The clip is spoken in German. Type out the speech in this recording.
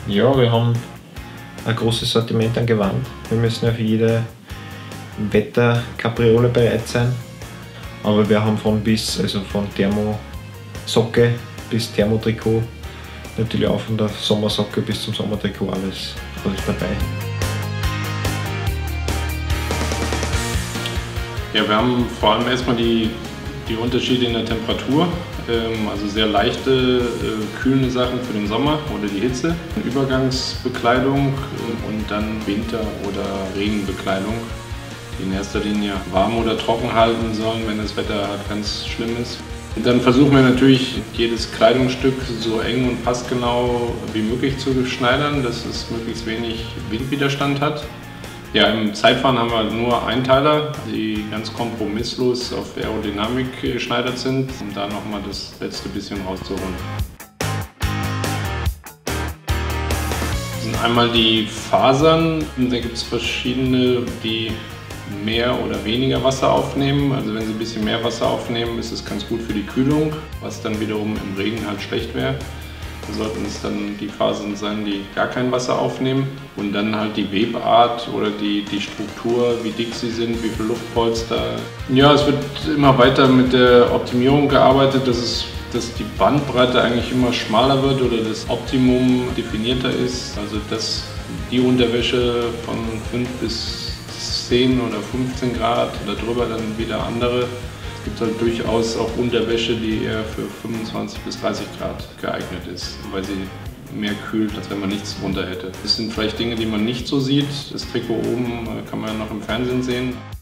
Ja, wir haben ein großes Sortiment an Gewand. Wir müssen ja für jede Wetterkapriole bereit sein. Aber wir haben von bis, also von Thermosocke bis Thermotrikot, natürlich auch von der Sommersocke bis zum Sommertrikot alles dabei. Ja, wir haben vor allem erstmal die Unterschiede in der Temperatur, also sehr leichte, kühlende Sachen für den Sommer oder die Hitze, Übergangsbekleidung und dann Winter- oder Regenbekleidung, die in erster Linie warm oder trocken halten sollen, wenn das Wetter halt ganz schlimm ist. Und dann versuchen wir natürlich, jedes Kleidungsstück so eng und passgenau wie möglich zu schneidern, dass es möglichst wenig Windwiderstand hat. Ja, im Zeitfahren haben wir nur Einteiler, die ganz kompromisslos auf Aerodynamik geschneidert sind, um da nochmal das letzte bisschen rauszuholen. Das sind einmal die Fasern, da gibt es verschiedene, die mehr oder weniger Wasser aufnehmen. Also wenn sie ein bisschen mehr Wasser aufnehmen, ist es ganz gut für die Kühlung, was dann wiederum im Regen halt schlecht wäre. Da sollten es dann die Fasern sein, die gar kein Wasser aufnehmen. Und dann halt die Webart oder die Struktur, wie dick sie sind, wie viel Luftpolster. Ja, es wird immer weiter mit der Optimierung gearbeitet, dass die Bandbreite eigentlich immer schmaler wird oder das Optimum definierter ist. Also dass die Unterwäsche von 5 bis 10 oder 15 Grad oder drüber dann wieder andere. Es gibt halt durchaus auch Unterwäsche, die eher für 25 bis 30 Grad geeignet ist, weil sie mehr kühlt, als wenn man nichts drunter hätte. Das sind vielleicht Dinge, die man nicht so sieht. Das Trikot oben kann man ja noch im Fernsehen sehen.